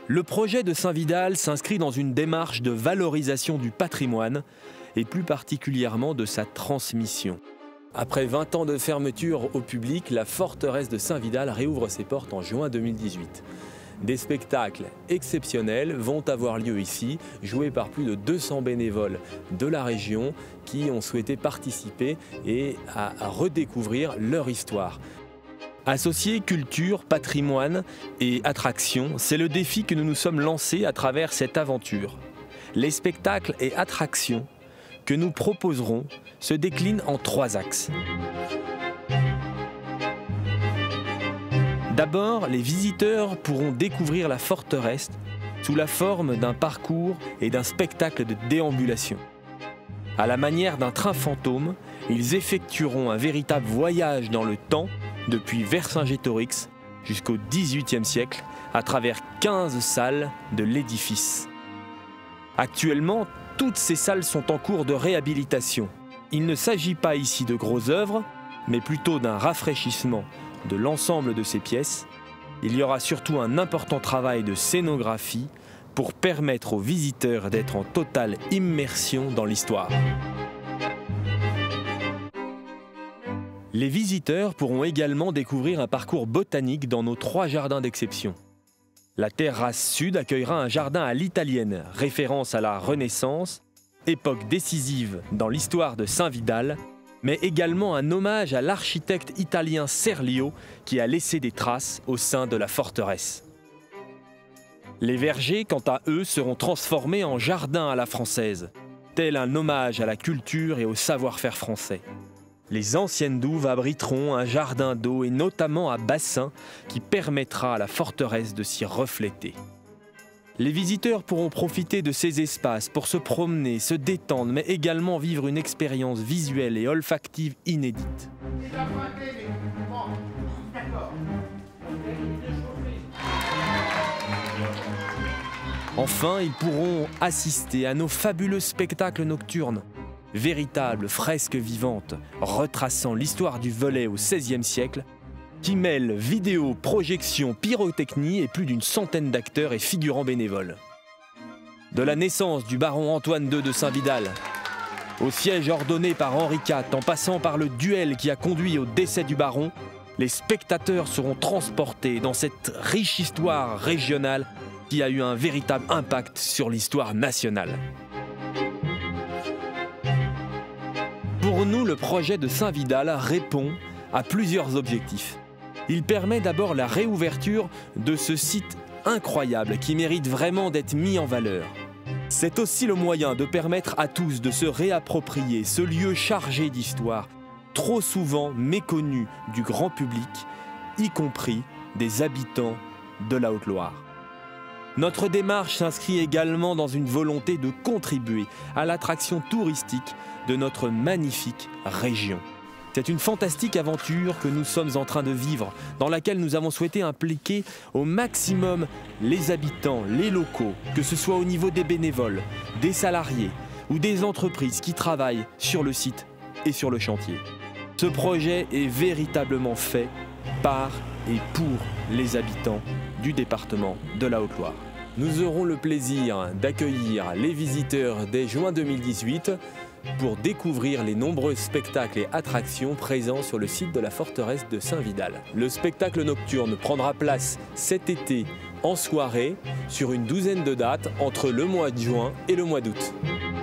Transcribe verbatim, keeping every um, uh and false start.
Le projet de Saint-Vidal s'inscrit dans une démarche de valorisation du patrimoine et plus particulièrement de sa transmission. Après vingt ans de fermeture au public, la forteresse de Saint-Vidal réouvre ses portes en juin deux mille dix-huit. Des spectacles exceptionnels vont avoir lieu ici, joués par plus de deux cents bénévoles de la région qui ont souhaité participer et à, à redécouvrir leur histoire. Associer culture, patrimoine et attraction, c'est le défi que nous nous sommes lancés à travers cette aventure. Les spectacles et attractions que nous proposerons se déclinent en trois axes. D'abord, les visiteurs pourront découvrir la forteresse sous la forme d'un parcours et d'un spectacle de déambulation. À la manière d'un train fantôme, ils effectueront un véritable voyage dans le temps depuis Vercingétorix jusqu'au dix-huitième siècle à travers quinze salles de l'édifice. Actuellement, toutes ces salles sont en cours de réhabilitation. Il ne s'agit pas ici de grosses œuvres, mais plutôt d'un rafraîchissement de l'ensemble de ces pièces. Il y aura surtout un important travail de scénographie pour permettre aux visiteurs d'être en totale immersion dans l'histoire. Les visiteurs pourront également découvrir un parcours botanique dans nos trois jardins d'exception. La terrasse sud accueillera un jardin à l'italienne, référence à la Renaissance, époque décisive dans l'histoire de Saint-Vidal, mais également un hommage à l'architecte italien Serlio qui a laissé des traces au sein de la forteresse. Les vergers, quant à eux, seront transformés en jardins à la française, tel un hommage à la culture et au savoir-faire français. Les anciennes douves abriteront un jardin d'eau et notamment un bassin qui permettra à la forteresse de s'y refléter. Les visiteurs pourront profiter de ces espaces pour se promener, se détendre, mais également vivre une expérience visuelle et olfactive inédite. Enfin, ils pourront assister à nos fabuleux spectacles nocturnes, véritables fresques vivantes retraçant l'histoire du volet au seizième siècle, qui mêle vidéo, projection, pyrotechnie et plus d'une centaine d'acteurs et figurants bénévoles. De la naissance du baron Antoine deux de Saint-Vidal, au siège ordonné par Henri quatre, en passant par le duel qui a conduit au décès du baron, les spectateurs seront transportés dans cette riche histoire régionale qui a eu un véritable impact sur l'histoire nationale. Pour nous, le projet de Saint-Vidal répond à plusieurs objectifs. Il permet d'abord la réouverture de ce site incroyable qui mérite vraiment d'être mis en valeur. C'est aussi le moyen de permettre à tous de se réapproprier ce lieu chargé d'histoire, trop souvent méconnu du grand public, y compris des habitants de la Haute-Loire. Notre démarche s'inscrit également dans une volonté de contribuer à l'attraction touristique de notre magnifique région. C'est une fantastique aventure que nous sommes en train de vivre, dans laquelle nous avons souhaité impliquer au maximum les habitants, les locaux, que ce soit au niveau des bénévoles, des salariés ou des entreprises qui travaillent sur le site et sur le chantier. Ce projet est véritablement fait par et pour les habitants du département de la Haute-Loire. Nous aurons le plaisir d'accueillir les visiteurs dès juin deux mille dix-huit pour découvrir les nombreux spectacles et attractions présents sur le site de la forteresse de Saint-Vidal. Le spectacle nocturne prendra place cet été en soirée sur une douzaine de dates entre le mois de juin et le mois d'août.